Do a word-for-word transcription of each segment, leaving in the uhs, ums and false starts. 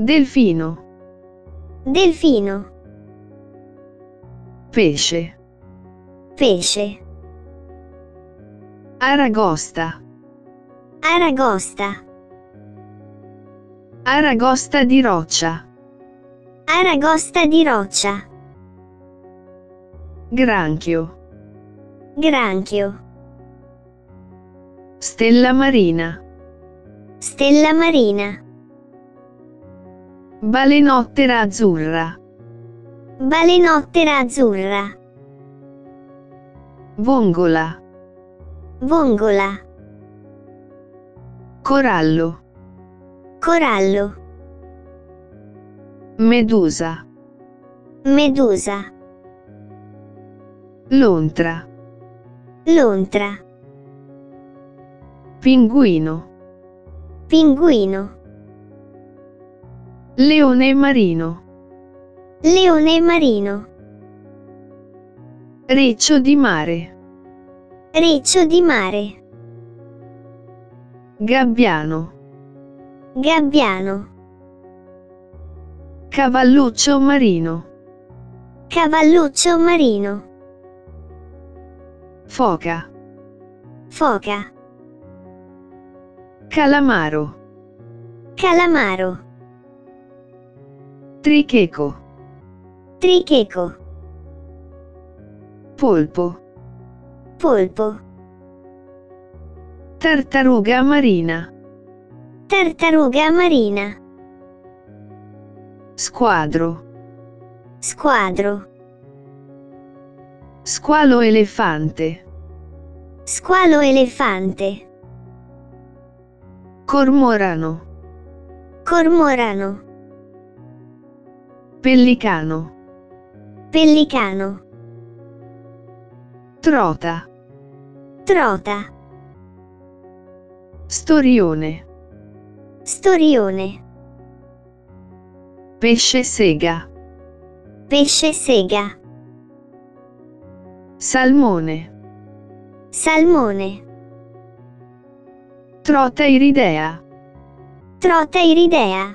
Delfino. Delfino. Pesce. Pesce. Aragosta. Aragosta. Aragosta di roccia. Aragosta di roccia. Granchio. Granchio. Stella marina. Stella marina. Balenottera azzurra. Balenottera azzurra. Vongola. Vongola. Corallo. Corallo. Medusa. Medusa. Lontra. Lontra. Pinguino. Pinguino. Leone marino. Leone marino. Riccio di mare. Riccio di mare. Gabbiano. Gabbiano. Cavalluccio marino. Cavalluccio marino. Foca. Foca. Calamaro. Calamaro. Tricheco. Tricheco. Polpo. Polpo. Tartaruga marina. Tartaruga marina. Squadro. Squadro. Squalo elefante. Squalo elefante. Cormorano. Cormorano. Pellicano. Pellicano. Trota. Trota. Storione. Storione. Pesce sega. Pesce sega. Salmone. Salmone. Trota iridea. Trota iridea.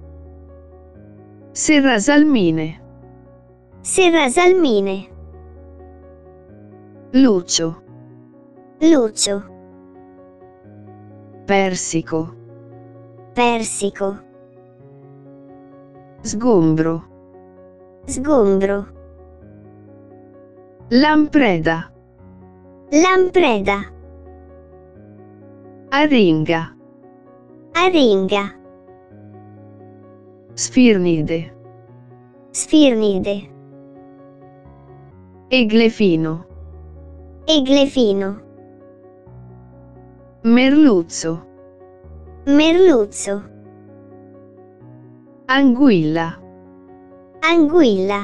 Serrasalmine. Serrasalmine. Lucio. Lucio. Persico. Persico. Sgombro. Sgombro. Lampreda. Lampreda. Aringa. Aringa. Sfirnide. Sfirnide. Eglefino. Eglefino. Merluzzo. Merluzzo. Anguilla. Anguilla.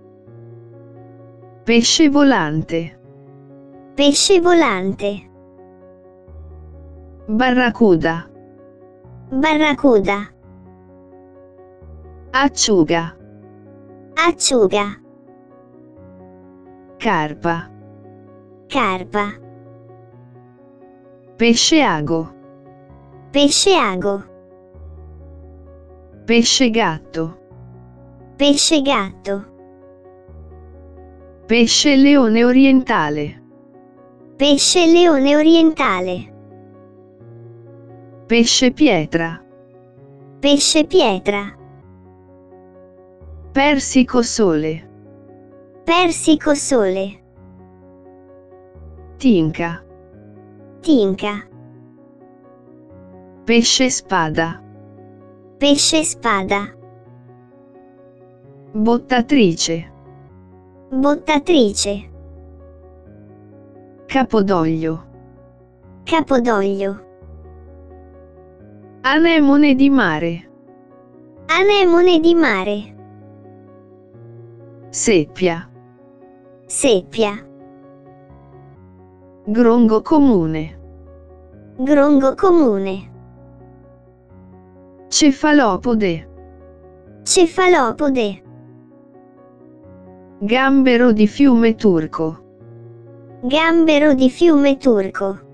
Pesce volante. Pesce volante. Barracuda. Barracuda. Acciuga. Acciuga. Carpa. Carpa. Pesce ago. Pesce ago. Pesce gatto. Pesce gatto. Pesce leone orientale. Pesce leone orientale. Pesce pietra. Pesce pietra. Persico sole. Persico sole. Tinca. Tinca. Pesce spada. Pesce spada. Bottatrice. Bottatrice. Capodoglio. Capodoglio. Anemone di mare. Anemone di mare. Seppia. Seppia. Grongo comune. Grongo comune. Cefalopode. Cefalopode. Gambero di fiume turco. Gambero di fiume turco.